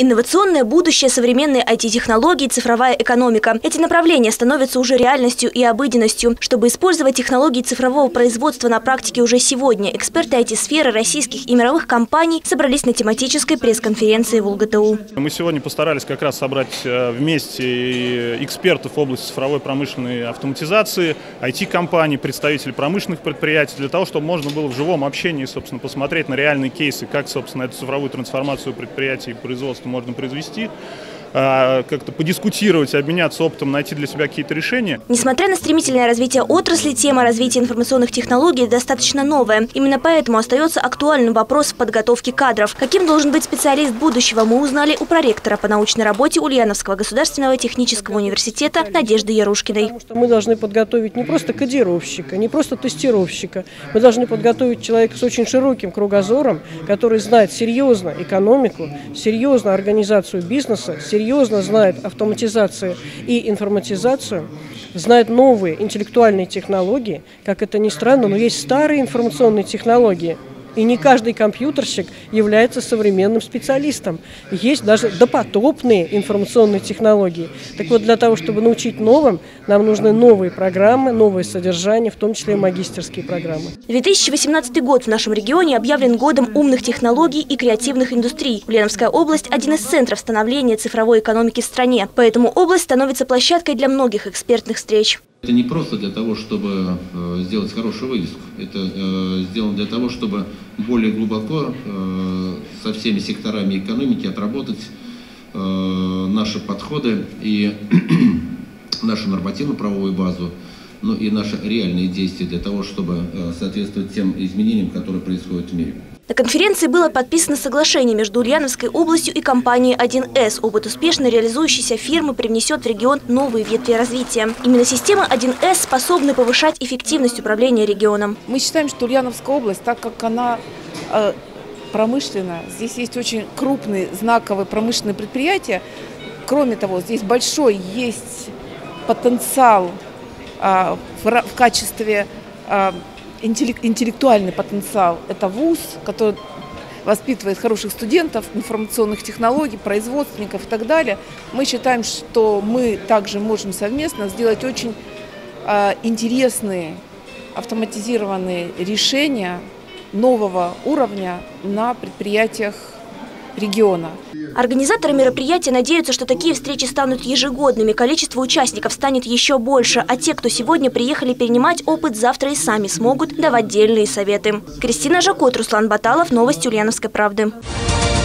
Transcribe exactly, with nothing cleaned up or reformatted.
Инновационное будущее, современные ай ти-технологии, цифровая экономика. Эти направления становятся уже реальностью и обыденностью. Чтобы использовать технологии цифрового производства на практике уже сегодня, эксперты ай ти-сферы российских и мировых компаний собрались на тематической пресс-конференции в УлГТУ. Мы сегодня постарались как раз собрать вместе экспертов в области цифровой промышленной автоматизации, ай ти-компаний, представителей промышленных предприятий, для того, чтобы можно было в живом общении, собственно, посмотреть на реальные кейсы, как, собственно, эту цифровую трансформацию предприятий и производства можно произвести, как-то подискутировать, обменяться опытом, найти для себя какие-то решения. Несмотря на стремительное развитие отрасли, тема развития информационных технологий достаточно новая. Именно поэтому остается актуальным вопрос в подготовке кадров. Каким должен быть специалист будущего, мы узнали у проректора по научной работе Ульяновского государственного технического университета Надежды Ярушкиной. Потому что мы должны подготовить не просто кодировщика, не просто тестировщика. Мы должны подготовить человека с очень широким кругозором, который знает серьезно экономику, серьезно организацию бизнеса, серьезно серьезно знает автоматизацию и информатизацию, знает новые интеллектуальные технологии. Как это ни странно, но есть старые информационные технологии. И не каждый компьютерщик является современным специалистом. Есть даже допотопные информационные технологии. Так вот, для того, чтобы научить новым, нам нужны новые программы, новые содержания, в том числе и магистерские программы. две тысячи восемнадцатый год в нашем регионе объявлен годом умных технологий и креативных индустрий. Ульяновская область – один из центров становления цифровой экономики в стране. Поэтому область становится площадкой для многих экспертных встреч. Это не просто для того, чтобы э, сделать хорошую вывеску. Это э, сделано для того, чтобы более глубоко э, со всеми секторами экономики отработать э, наши подходы и нашу нормативно-правовую базу, ну и наши реальные действия для того, чтобы э, соответствовать тем изменениям, которые происходят в мире. На конференции было подписано соглашение между Ульяновской областью и компанией один эс. Опыт успешно реализующейся фирмы привнесет в регион новые ветви развития. Именно система один эс способна повышать эффективность управления регионом. Мы считаем, что Ульяновская область, так как она э, промышленная, здесь есть очень крупные знаковые промышленные предприятия. Кроме того, здесь большой есть потенциал э, в, в качестве э, интеллектуальный потенциал. Это вуз, который воспитывает хороших студентов, информационных технологий, производственников и так далее. Мы считаем, что мы также можем совместно сделать очень э, интересные автоматизированные решения нового уровня на предприятиях региона. Организаторы мероприятия надеются, что такие встречи станут ежегодными, количество участников станет еще больше, а те, кто сегодня приехали перенимать опыт, завтра и сами смогут давать дельные советы. Кристина Жакот, Руслан Баталов, новости Ульяновской правды.